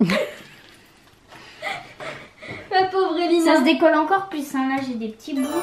Ma pauvre Elina. Ça se décolle encore plus, hein. Là j'ai des petits bouts.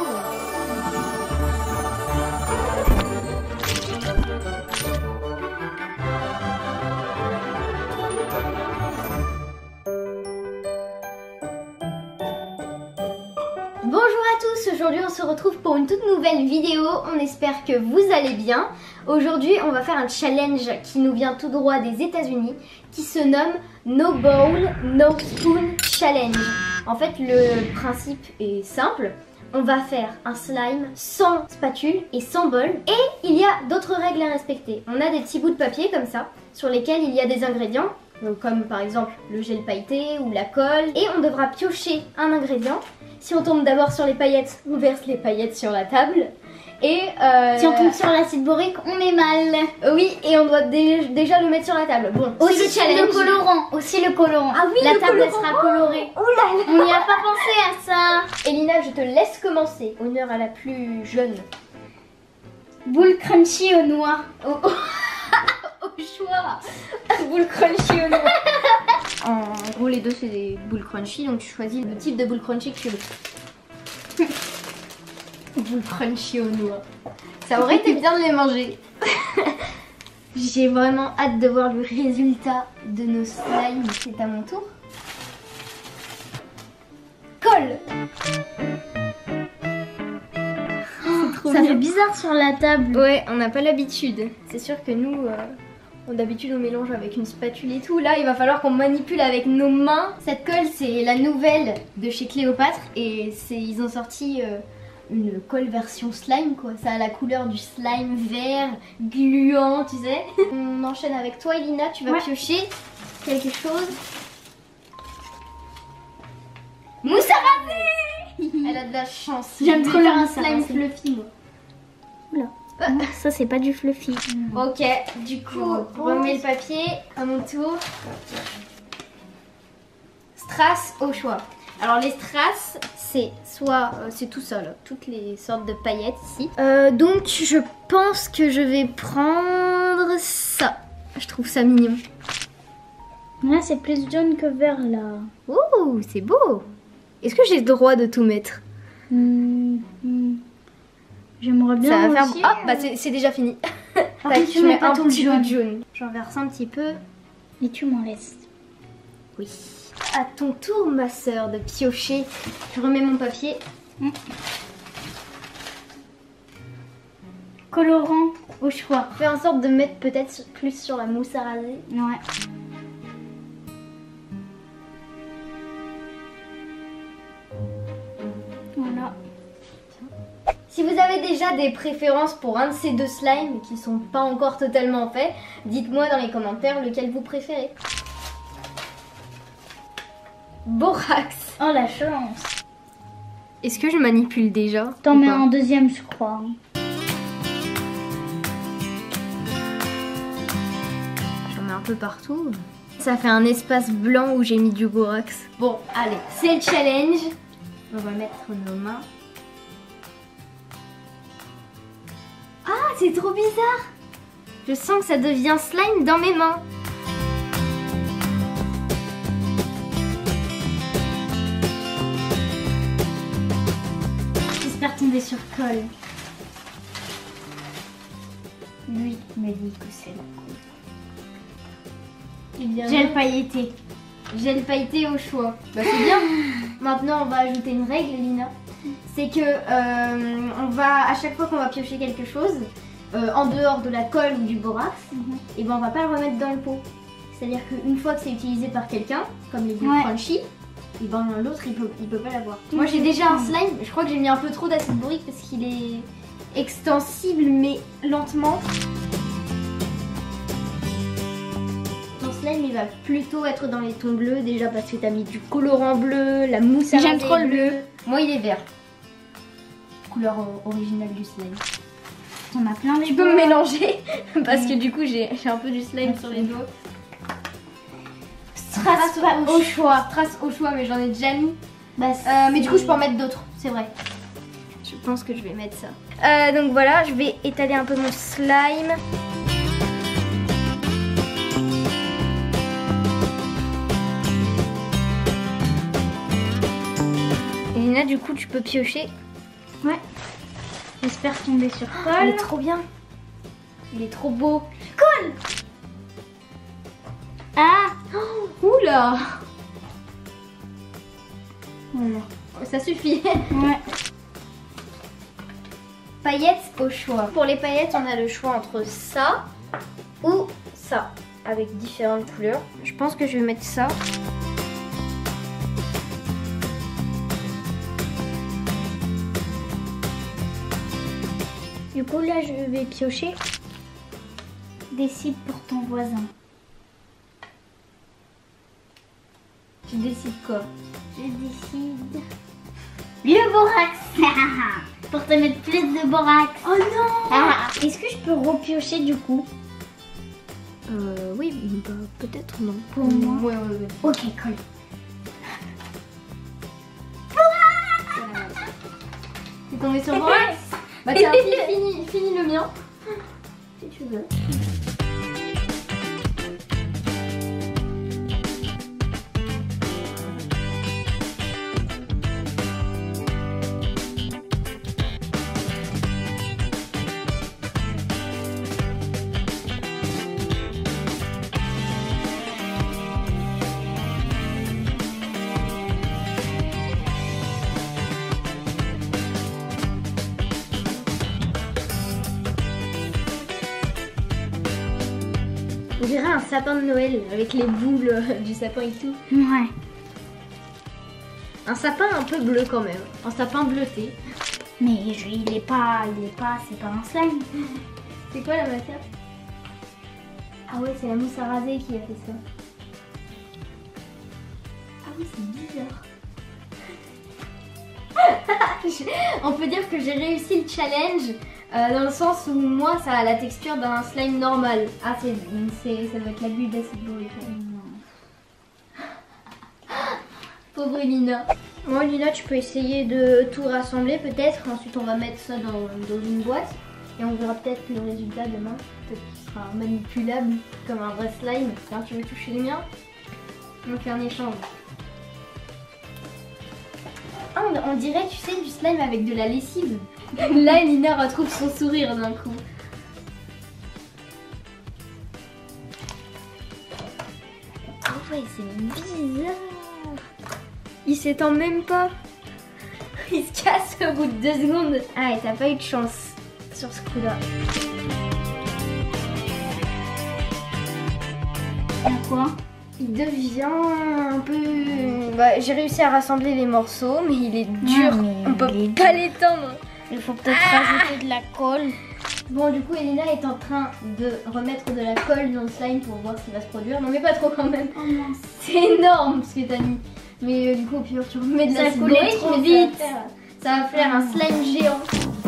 Bonjour à tous, aujourd'hui on se retrouve pour une toute nouvelle vidéo, on espère que vous allez bien. Aujourd'hui on va faire un challenge qui nous vient tout droit des États-Unis qui se nomme No Bowl, No Spoon Challenge. En fait le principe est simple, on va faire un slime sans spatule et sans bol et il y a d'autres règles à respecter. On a des petits bouts de papier comme ça sur lesquels il y a des ingrédients. Donc comme par exemple le gel pailleté ou la colle et on devra piocher un ingrédient. Si on tombe d'abord sur les paillettes, on verse les paillettes sur la table. Et si on tombe sur l'acide borique, on est mal. Oui, et on doit déjà le mettre sur la table. Bon, aussi le challenge. Le colorant, aussi le colorant. Ah oui, la le table colorant. Elle sera colorée. Oh là là. On n'y a pas pensé à ça. Elina, je te laisse commencer. Honneur à la plus jeune. Boule crunchy aux noix. Au choix. Boule crunchy aux noix. En gros, les deux c'est des boules crunchy, donc tu choisis le type de boule crunchy que tu veux. Boule crunchy aux noix. Ça aurait été bien de les manger. J'ai vraiment hâte de voir le résultat de nos slimes. C'est à mon tour. Colle. Ça fait bizarre sur la table. Ouais, on n'a pas l'habitude. C'est sûr que nous, d'habitude on mélange avec une spatule et tout. Là, il va falloir qu'on manipule avec nos mains. Cette colle, c'est la nouvelle de chez Cléopâtre et ils ont sorti une colle version slime quoi. Ça a la couleur du slime vert, gluant, tu sais. On enchaîne avec toi, Elina. Tu vas piocher quelque chose. Mousse à raser. Elle a de la chance. J'aime trop faire le un mousse à slime raser. fluffy moi. Oula. Ça c'est pas du fluffy. Ok, du coup, remets le papier à mon tour. Strass au choix. Alors les strass, c'est soit, c'est tout ça là, toutes les sortes de paillettes ici. Donc je pense que je vais prendre ça. Je trouve ça mignon. Là c'est plus jaune que vert là. Ouh, c'est beau. Est-ce que j'ai le droit de tout mettre? J'aimerais bien Ça va faire... aussi. Ah, bah c'est déjà fini. Par contre, tu mets mets pas un tout le petit peu jaune. de jaune. J'en verse un petit peu. Et tu m'en laisses. Oui. À ton tour, ma sœur, de piocher. Je remets mon papier. Colorant au choix. Fais en sorte de mettre peut-être plus sur la mousse à raser. Ouais. Voilà. Si vous avez déjà des préférences pour un de ces deux slimes qui sont pas encore totalement faits, dites-moi dans les commentaires lequel vous préférez. Borax. Oh la chance. Est-ce que je manipule déjà? T'en ou mets pas un deuxième je crois. J'en mets un peu partout. Ça fait un espace blanc où j'ai mis du borax. Bon, allez, c'est le challenge. On va mettre nos mains. Ah, c'est trop bizarre. Je sens que ça devient slime dans mes mains. J'espère tomber sur colle. Lui me dit que c'est la colle. Gel pailleté. Gel pailleté au choix. Bah c'est bien. Maintenant on va ajouter une règle, Lina. C'est que on va, à chaque fois qu'on va piocher quelque chose, en dehors de la colle ou du borax, et ben on va pas le remettre dans le pot. C'est-à-dire qu'une fois que c'est utilisé par quelqu'un, comme les boules crunchy, et ben l'autre il peut pas l'avoir. Moi j'ai déjà un slime, je crois que j'ai mis un peu trop d'acide borique parce qu'il est extensible mais lentement. Ton slime il va plutôt être dans les tons bleus déjà parce que t'as mis du colorant bleu, la mousse à raser. J'aime trop le bleu. Moi il est vert. Couleur originale du slime. On a plein les Tu peux me mélanger parce que du coup j'ai un peu du slime sur les doigts. Strass au choix. Strass au choix mais j'en ai déjà mis. Bah, mais du coup je peux en mettre d'autres, c'est vrai. Je pense que je vais mettre ça. Donc voilà, je vais étaler un peu mon slime. du coup, tu peux piocher. Ouais. J'espère tomber sur Il Cole. est trop bien. Il est trop beau. Cole. Ah. Oula. Voilà. Ça suffit. Ouais. Paillettes au choix. Pour les paillettes, on a le choix entre ça ou ça, avec différentes couleurs. Je pense que je vais mettre ça. Du coup, là, je vais piocher. Décide pour ton voisin. Tu décides quoi? Je décide. Le borax. Pour te mettre plus de borax. Oh non. Est-ce que je peux repiocher du coup? Oui, bah, peut-être non. Pour moi. Ouais. Ok, cool. T'es tombé sur Borax? Bah tiens, finis le mien. Si tu veux. On dirait un sapin de Noël avec les boules du sapin et tout. Ouais. Un sapin un peu bleu quand même. Un sapin bleuté. Mais il est pas, c'est pas un slime. C'est quoi la matière? Ah ouais, c'est la mousse à raser qui a fait ça. Ah oui, c'est bizarre. On peut dire que j'ai réussi le challenge dans le sens où moi ça a la texture d'un slime normal. Ah, ça doit être la bulle d'acide bourrique. Pauvre Lina. Bon Lina, tu peux essayer de tout rassembler peut-être. Ensuite on va mettre ça dans une boîte. Et on verra peut-être le résultat demain. Peut-être qu'il sera manipulable comme un vrai slime. Tiens, tu veux toucher les miens? On fait un échange. Ah, on dirait, tu sais, du slime avec de la lessive. Là, Lina retrouve son sourire d'un coup. Oh ouais, c'est bizarre. Il s'étend même pas. Il se casse au bout de 2 secondes. Ah ouais, t'as pas eu de chance sur ce coup-là. Quoi? Il devient un peu... Bah, j'ai réussi à rassembler les morceaux, mais il est dur. On peut pas l'étendre. Il faut peut-être rajouter de la colle. Bon, du coup, Elina est en train de remettre de la colle dans le slime pour voir ce qui va se produire. Non, mais pas trop quand même. Oh non. C'est énorme ce que t'as mis. Mais du coup, au pire, tu remets de Ça l'acide coulait bourrique, trop mais vite. Ça va faire un slime géant.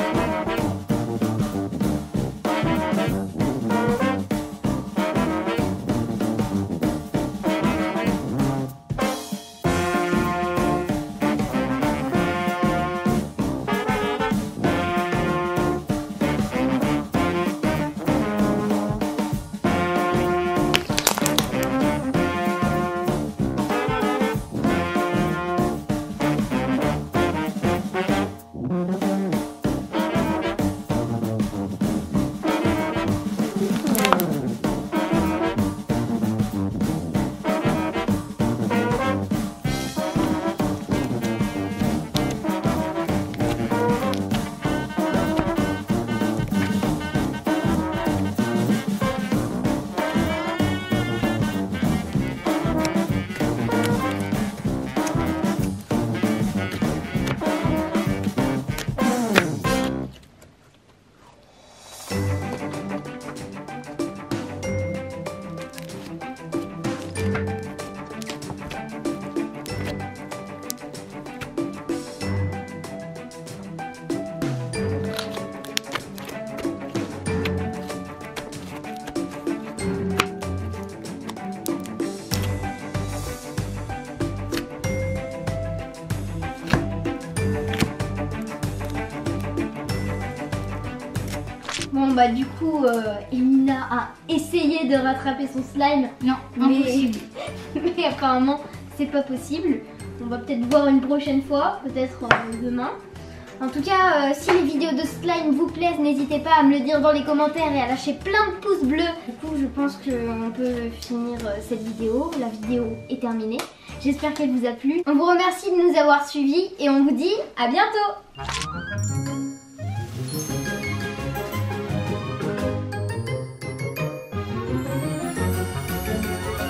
Bon bah du coup Elina a essayé de rattraper son slime. Non, impossible. Mais apparemment c'est pas possible. on va peut-être voir une prochaine fois, peut-être demain. En tout cas, si les vidéos de slime vous plaisent, n'hésitez pas à me le dire dans les commentaires et à lâcher plein de pouces bleus. Du coup, je pense qu'on peut finir cette vidéo. La vidéo est terminée. J'espère qu'elle vous a plu. On vous remercie de nous avoir suivis et on vous dit à bientôt.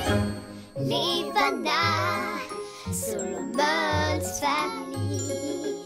Livana, solo Bugs Family.